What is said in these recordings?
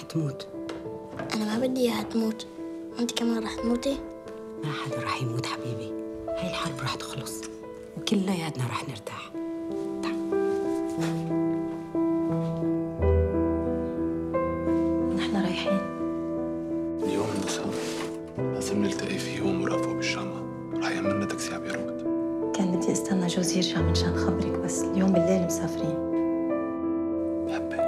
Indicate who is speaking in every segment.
Speaker 1: تموت.
Speaker 2: أنا ما بدي إياها تموت. أنت كمان رح تموتي؟
Speaker 1: ما حدا رح يموت حبيبي، هاي الحرب رح تخلص وكلياتنا رح نرتاح. تعال.
Speaker 3: نحن رايحين
Speaker 4: اليوم المساء لازم نلتقي فيه ومرافقه بالجامعة. رح يعملنا تاكسي على بيروت.
Speaker 3: كان بدي استنى جوزي يرجع منشان خبرك، بس اليوم بالليل مسافرين.
Speaker 4: بحبك.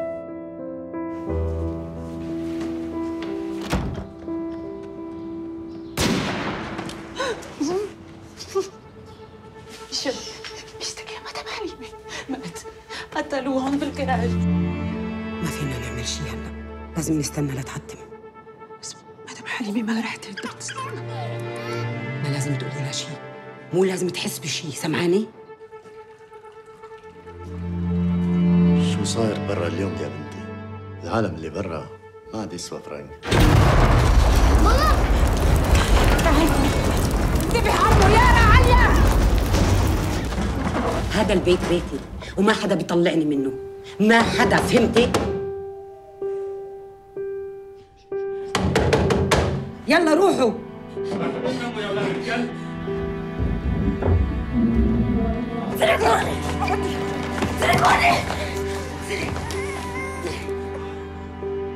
Speaker 3: شو بيشتكي مدام حليمة مات، قتلوه هون بالقراج.
Speaker 1: ما فينا نعمل شيء هلا، لازم نستنى لتحتم.
Speaker 3: بس مدام حليمة ما رح تقدر تستنى.
Speaker 1: ما لازم تقولي لها شيء، مو لازم تحس بشيء، سمعاني؟
Speaker 5: شو صاير برا اليوم يا بنتي؟ العالم اللي برا ما عاد يسوى فرنك.
Speaker 2: ماما!
Speaker 1: انتبه عنه يا عليا! هذا البيت بيتي وما حدا بيطلعني منه، ما حدا، فهمتي؟ يلا روحوا.
Speaker 2: سرقوني! سرقوني!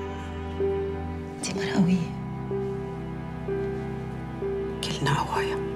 Speaker 3: انتي مرة قوية.
Speaker 1: كلنا قوايا.